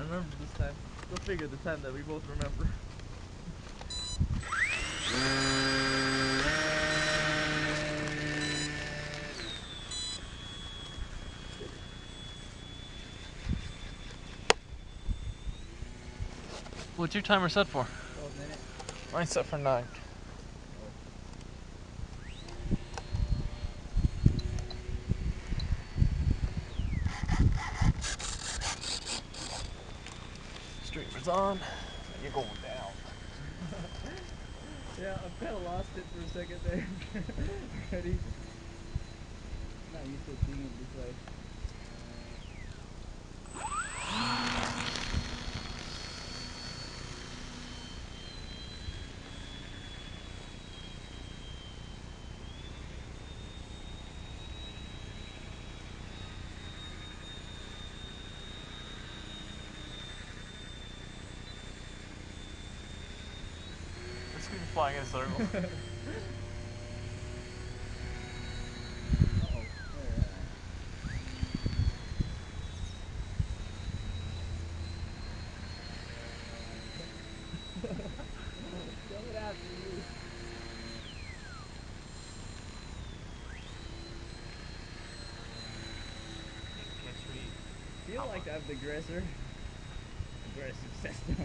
remember this time. Go figure the time that we both remember. What's your timer set for? 12 minutes. Mine's set for 9. Streamer's on, and you're going down. Yeah, I've kind of lost it for a second there. Ready? Not used to seeing it this way. Let's keep flying in a circle. Coming after you. Feel like I'm the aggressor. Aggressive Cessna.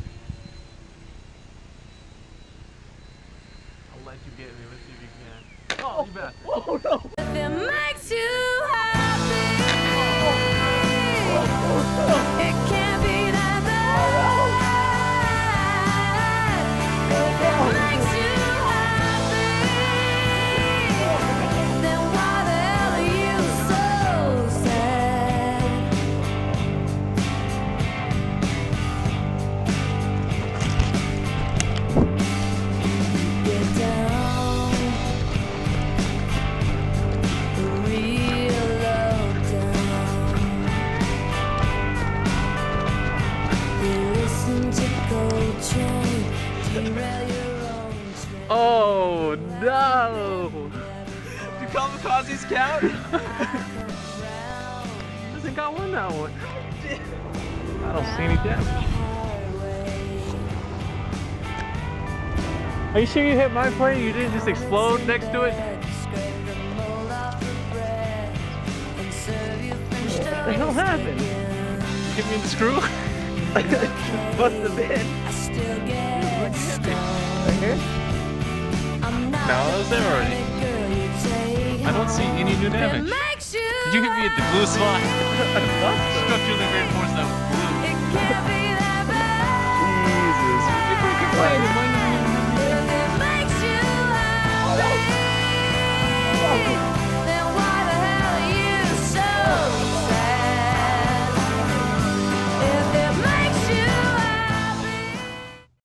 I'll let you get me. Let's see if you can. Oh, you bastard. Oh no! It makes you happy. It can't be that bad. If it makes you happy, then why the hell are you so sad? Get down. Oh no! Do kamikazes count? Doesn't got one that one. I don't see any damage. Are you sure you hit my plane? You didn't just explode next to it? What the hell happened? You hit me in the screw? Must have been. Right here? No, I was there already. I don't see any new damage. Did you hit me at the glue spot? I Structurally reinforced that with glue.